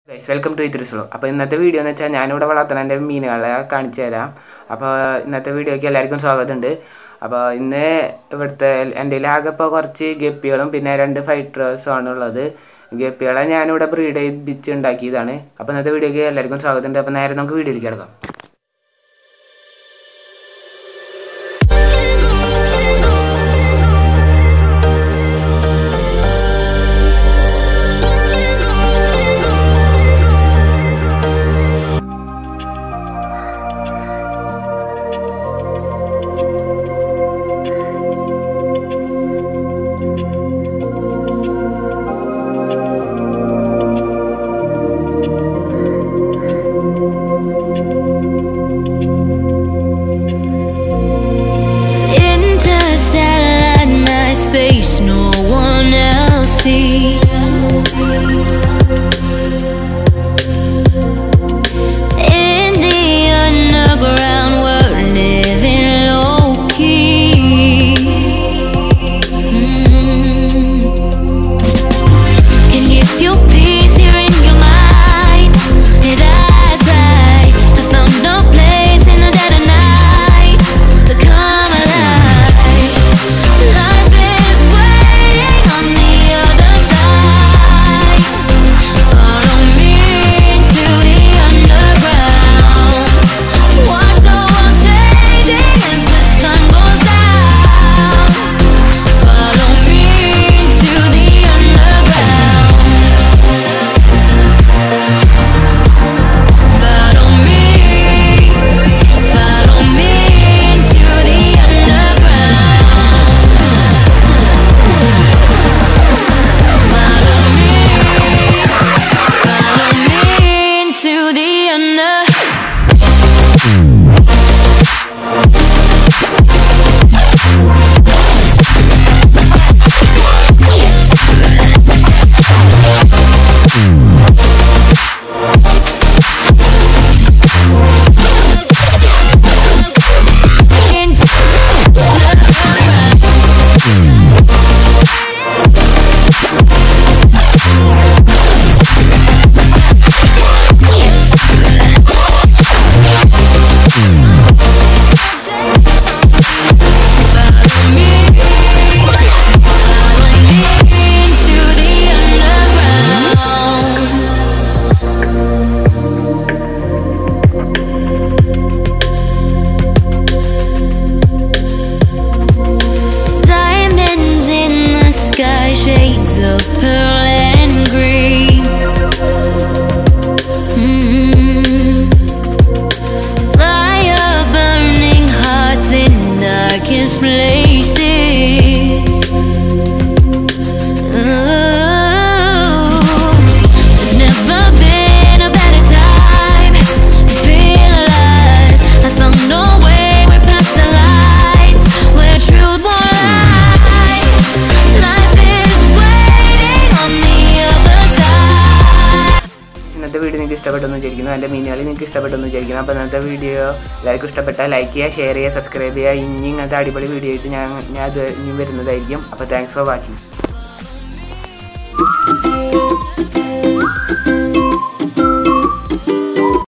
Guys, welcome to A3S. അപ്പോൾ ഇന്നത്തെ video എന്ന് വെച്ചാൽ ഞാനിവിടെ വളർത്തുന്ന എൻ്റെ മീനുകളെ കാണിച്ചു തരാം. അപ്പോൾ ഇന്നത്തെ വീഡിയോയ്ക്ക് എല്ലാവർക്കും സ്വാഗതമുണ്ട്. അപ്പോൾ ഇന്ന് ഇവിടുത്തെ എൻ്റെ ആകെ ഇപ്പോൾ കുറച്ച് ഗപ്പികളും പിന്നെ 2 ഫൈറ്റേഴ്സും ആണുള്ളത്. ഗപ്പികളെ ഞാനിവിടെ ബ്രീഡ് ചെയ്യിപ്പിച്ച് ഉണ്ടാക്കിയതാണ്. അപ്പോൾ ഇന്നത്തെ വീഡിയോയ്ക്ക് എല്ലാവർക്കും സ്വാഗതമുണ്ട്. അപ്പോൾ നേരെ നമുക്ക് വീഡിയോയിലേക്ക് കിടക്കാം. No one else sees. In the underground, we're living low-key. Can give you peace here in your mind. And as I found no place in the dead of night to come alive. Life is waiting on the other side. Follow me into the underground. Watch the world changing as the sun goes down. Follow me into the underground. Follow me into the underground. Follow me into the shades of pearl and green. Fire burning hearts in darkest places. There's never been a better time to feel alive. I found no way, we're past the lights where truth won't lie. Life is waiting on the other side. ഇന്നത്തെ video നിങ്ങൾക്ക് ഇഷ്ടപ്പെട്ടെന്ന് വിചാരിക്കുന്നു. എൻ്റെ മീനുകളെ നിങ്ങൾക്ക് ഇഷ്ടപ്പെട്ടെന്ന് വിചാരിക്കുന്നു. അപ്പോൾ ഇന്നത്തെ വീഡിയോ എല്ലാവർക്കും ഇഷ്ടപ്പെട്ടാൽ ലൈക്ക് ചെയ്യുക, ഷെയർ ചെയ്യുക, സബ്സ്ക്രൈബ് ചെയ്യുക. ഇനി ഇങ്ങനത്തെ അടിപൊളി വീഡിയോ ആയിട്ട് ഞാൻ ഇനിയും വരുന്നതായിരിക്കും. അപ്പോൾ താങ്ക്സ് ഫോർ വാച്ചിങ്.